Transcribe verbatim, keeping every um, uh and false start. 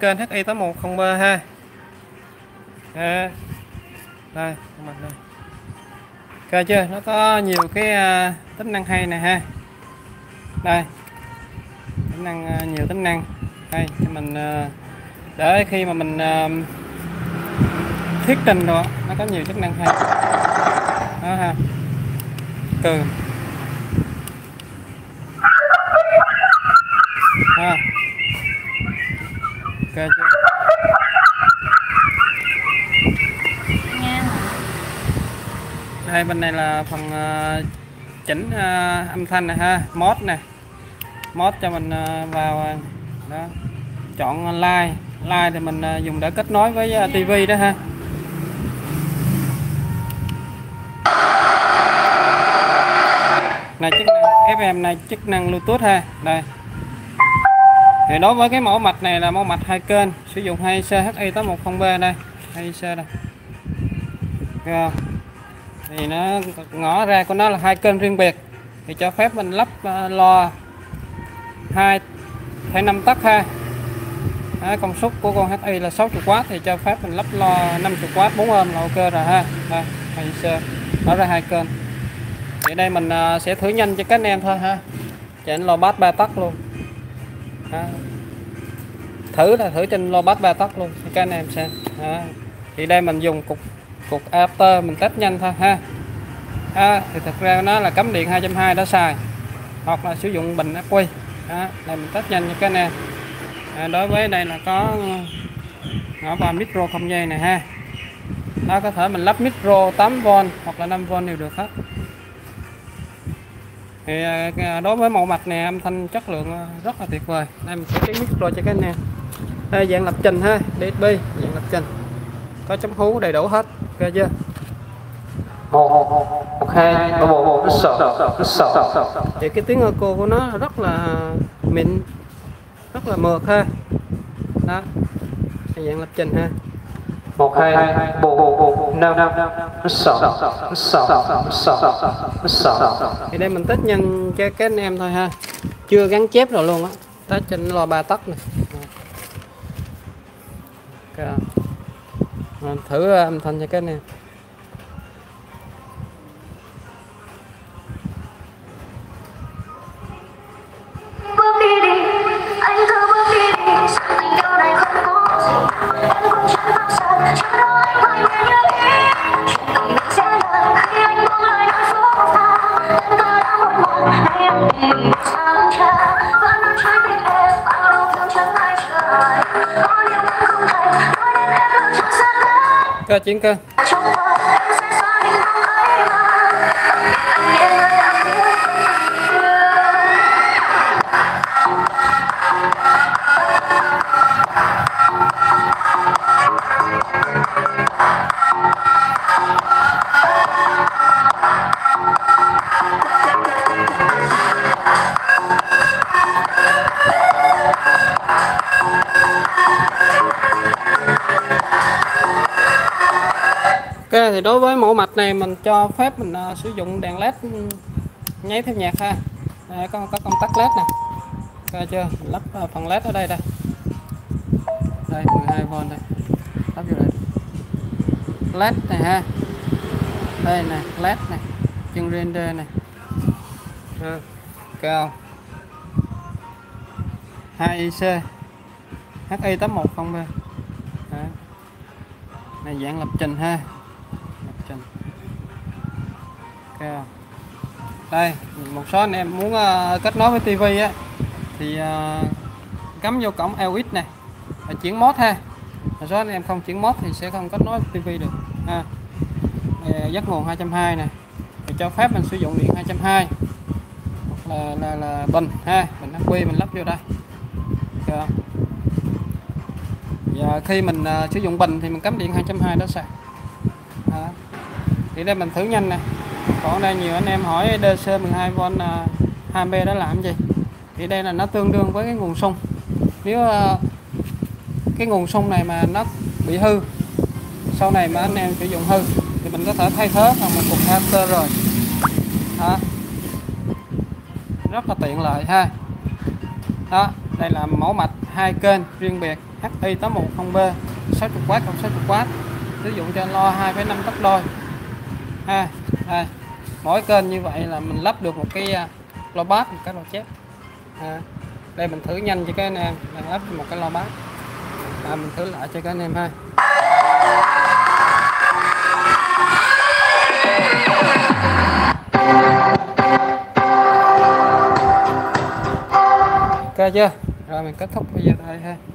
kênh hát i tám một không ba ha. À, đây, mặt đây. Coi chưa, nó có nhiều cái uh, tính năng hay nè ha. Đây, tính năng uh, nhiều tính năng hay cho mình uh, để khi mà mình uh, thuyết trình rồi nó có nhiều chức năng hay đó ha. Từ ha. Ok chưa? Đây bên này là phần uh, chỉnh uh, âm thanh này ha, mod nè, mod cho mình uh, vào đó, chọn like, like thì mình uh, dùng để kết nối với uh, tivi đó ha. Này chức năng ép em này chức năng Bluetooth ha. Đây. Thì đối với cái mẫu mạch này là mẫu mạch hai kênh sử dụng hai C hát i tám một không ba đây, hai C đây. Rồi. Thì nó ngõ ra của nó là hai kênh riêng biệt thì cho phép mình lắp uh, loa hai phẩy năm tấc ha. Đó, công suất của con hát i là sáu mươi oát thì cho phép mình lắp loa năm mươi oát bốn ôm là ok rồi ha. Đây, hai C mở ra hai kênh. Thì đây mình uh, sẽ thử nhanh cho các anh em thôi ha. Trên loa bass ba tấc luôn. Đó. Thử là thử trên loa bass ba tấc luôn cho các anh em xem. Đó. Thì đây mình dùng cục cục adapter mình test nhanh thôi ha. À, thì thực ra nó là cắm điện hai trăm hai mươi đã xài hoặc là sử dụng bình ắc quy. Đó, đây mình test nhanh cho các anh em. À, đối với đây là có ngõ vào micro không dây này ha. Đó, có thể mình lắp micro tám vôn hoặc là năm vôn đều được hết. Thì đối với mẫu mạch này âm thanh chất lượng rất là tuyệt vời. Đây mình sẽ cái micro cho các anh em. Đây dạng lập trình ha, đê ét bê dạng lập trình. Có chấm hú đầy đủ hết, ok chưa? một hai ba bốn nó sợ nó sợ. Thì cái tiếng echo của nó rất là mịn, rất là mượt ha. Đó, dạng lập trình ha. một hai ba bốn năm năm nó sợ nó sợ nó sợ nó sợ. Thì đây mình test nhanh cho các anh em thôi ha, chưa gắn chép rồi luôn á, test trên loa ba tấc này. Okay. Mình thử âm thanh cho các anh em. Cơ chuyển cơ. Ok, thì đối với mẫu mạch này mình cho phép mình uh, sử dụng đèn led nháy theo nhạc ha. Đây, có có công tắc led nè. Ok chưa? Mình lắp uh, phần led ở đây đây. Đây mười hai vôn đây. Lắp vô đây. Led này ha. Đây nè, led này. Chân render này. Ừ. Cao. hai i xê hát i tám một không ba. Này dạng lập trình ha. Đây một số anh em muốn uh, kết nối với tivi á thì uh, cắm vô cổng a u ích này và chuyển mod ha. Một số anh em không chuyển mod thì sẽ không kết nối với tivi được ha. Dắt nguồn hai trăm hai mươi nè, thì cho phép mình sử dụng điện hai trăm hai mươi hoặc là là, là bình ha, bình ắc quy mình lắp vô đây. Được. Và khi mình uh, sử dụng bình thì mình cắm điện hai trăm hai mươi đó sạc. Đó. Thì đây mình thử nhanh nè. Còn đây nhiều anh em hỏi đê xê mười hai vôn uh, hai B đó làm gì? Thì đây là nó tương đương với cái nguồn xung. Nếu uh, cái nguồn xung này mà nó bị hư, sau này mà anh em sử dụng hư thì mình có thể thay thế bằng một cục adapter rồi. Đó. Rất là tiện lợi ha. Đó, đây là mẫu mạch hai kênh riêng biệt hát i tám một không B sáu mươi W cộng sáu mươi W, sử dụng cho lo hai phẩy năm tấc đôi ha. Đây, mỗi kênh như vậy là mình lắp được một cái lo bass, một cái lo chép. À, đây mình thử nhanh cho các anh em, đang lắp một cái lo bass. À, mình thử lại cho các anh em ha. Ok chưa? Rồi mình kết thúc video đây ha.